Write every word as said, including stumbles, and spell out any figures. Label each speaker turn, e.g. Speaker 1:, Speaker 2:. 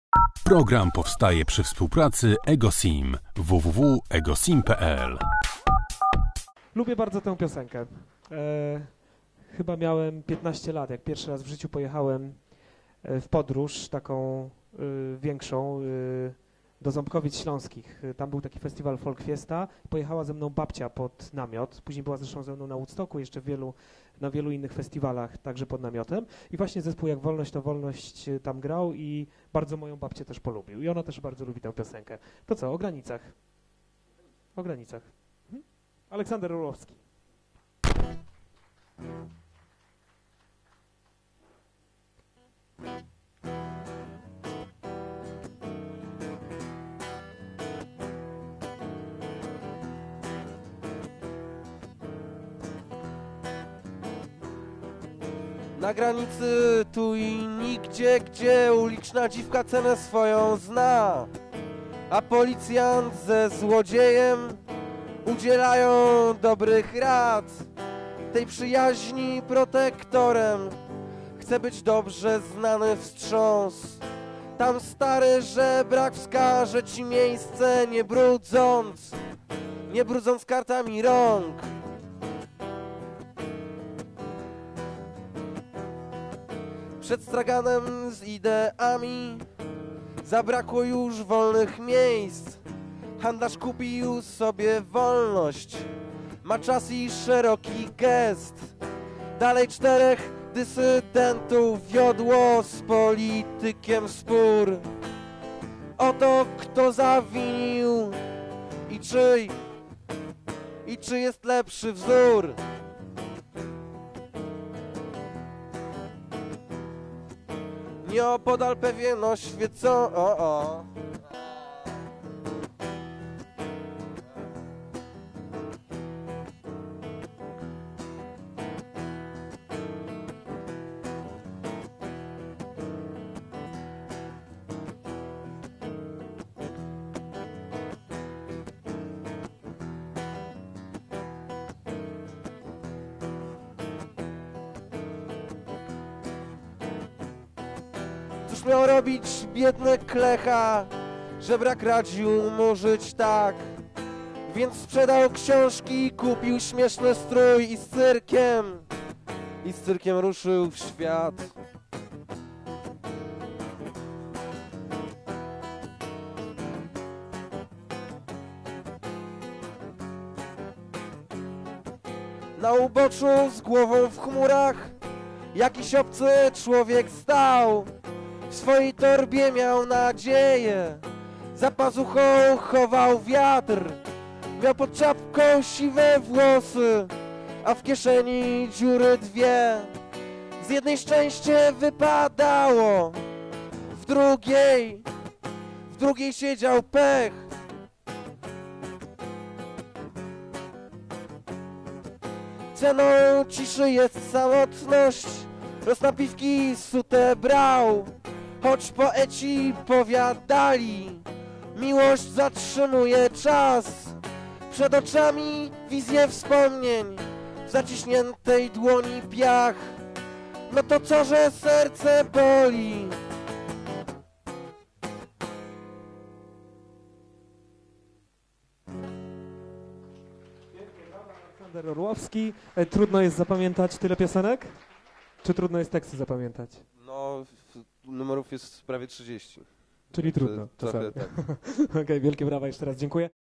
Speaker 1: Program powstaje przy współpracy EgoSim. w w w kropka egosim kropka p l.
Speaker 2: Lubię bardzo tę piosenkę. E, chyba miałem piętnaście lat, jak pierwszy raz w życiu pojechałem w podróż taką y, większą y, do Ząbkowic Śląskich. Tam był taki festiwal Folk Fiesta. Pojechała ze mną babcia pod namiot. Później była zresztą ze mną na Woodstocku, jeszcze w wielu, na wielu innych festiwalach, także pod namiotem. I właśnie zespół Jak Wolność to Wolność tam grał i bardzo moją babcię też polubił. I ona też bardzo lubi tę piosenkę. To co, o granicach? O granicach. Mhm. Aleksander Orłowski.
Speaker 3: Na granicy tu i nigdzie, gdzie uliczna dziwka cenę swoją zna, a policjant ze złodziejem udzielają dobrych rad. Tej przyjaźni protektorem chce być dobrze znany wstrząs. Tam stary żebrak wskaże ci miejsce, nie brudząc, nie brudząc kartami rąk. Przed straganem z ideami zabrakło już wolnych miejsc. Handlarz kupił sobie wolność, ma czas i szeroki gest. Dalej czterech dysydentów wiodło z politykiem spór o to, kto zawinił i czyj, i czy jest lepszy wzór. Nieopodal pewien oświecony... O, o. Cóż miał robić biedny klecha, żebrak radził mu żyć tak. Więc sprzedał książki, kupił śmieszny strój i z cyrkiem, i z cyrkiem ruszył w świat. Na uboczu z głową w chmurach jakiś obcy człowiek stał. W swojej torbie miał nadzieję, za pazuchą chował wiatr. Miał pod czapką siwe włosy, a w kieszeni dziury dwie. Z jednej szczęście wypadało, w drugiej, w drugiej siedział pech. Ceną ciszy jest samotność, roznapiwki sute brał. Choć poeci powiadali, miłość zatrzymuje czas. Przed oczami wizje wspomnień, w zaciśniętej dłoni piach. No to co, że serce boli?
Speaker 2: Aleksander Orłowski. E, trudno jest zapamiętać tyle piosenek? Czy trudno jest teksty zapamiętać?
Speaker 3: No, numerów jest prawie trzydzieści.
Speaker 2: Czyli trudno.
Speaker 3: Trochę, tak.
Speaker 2: Okej, okay, wielkie brawa jeszcze raz, dziękuję.